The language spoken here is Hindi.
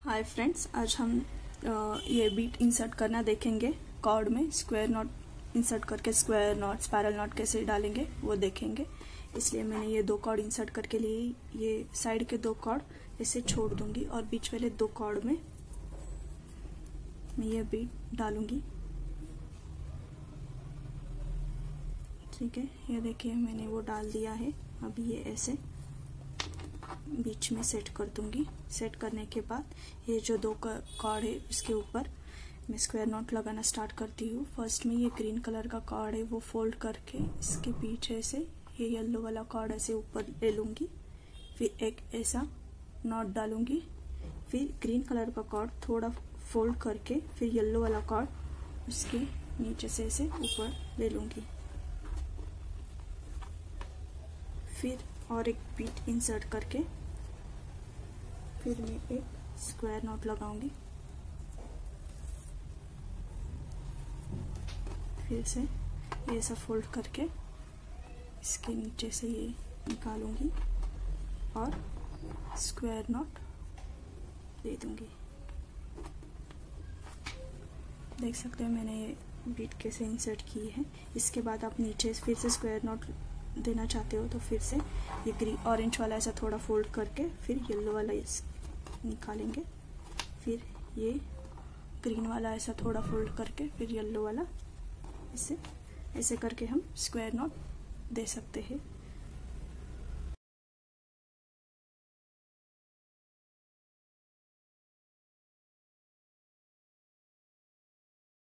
हाय फ्रेंड्स, आज हम ये बीट इंसर्ट करना देखेंगे। कॉर्ड में स्क्वायर नॉट इंसर्ट करके स्क्वायर नॉट, स्पाइरल नॉट कैसे डालेंगे वो देखेंगे। इसलिए मैंने ये दो कॉर्ड इंसर्ट करके लिए, ये साइड के दो कॉर्ड ऐसे छोड़ दूंगी और बीच वाले दो कॉर्ड में मैं ये बीट डालूंगी। ठीक है, ये देखिए मैंने वो डाल दिया है। अभी ये ऐसे बीच में सेट कर दूंगी। सेट करने के बाद ये जो दो कॉर्ड है उसके ऊपर मैं स्क्वायर नॉट लगाना स्टार्ट करती हूँ। फर्स्ट में ये ग्रीन कलर का कॉर्ड है वो फोल्ड करके इसके पीछे से ये येलो वाला कॉर्ड ऐसे ऊपर ले लूंगी, फिर एक ऐसा नॉट डालूंगी, फिर ग्रीन कलर का कॉर्ड थोड़ा फोल्ड करके फिर येलो वाला कॉर्ड उसके नीचे से ऐसे ऊपर ले लूंगी, फिर और एक बीट इंसर्ट करके फिर मैं एक स्क्वायर नॉट लगाऊंगी। फिर से ये ऐसा फोल्ड करके इसके नीचे से ये निकालूंगी और स्क्वायर नॉट दे दूंगी। देख सकते हैं मैंने ये बीट कैसे इंसर्ट की है। इसके बाद आप नीचे फिर से स्क्वायर नॉट देना चाहते हो तो फिर से ये ग्रीन ऑरेंज वाला ऐसा थोड़ा फोल्ड करके फिर येलो वाला निकालेंगे, फिर ये ग्रीन वाला ऐसा थोड़ा फोल्ड करके फिर येलो वाला, ऐसे ऐसे करके हम स्क्वायर नॉट दे सकते हैं।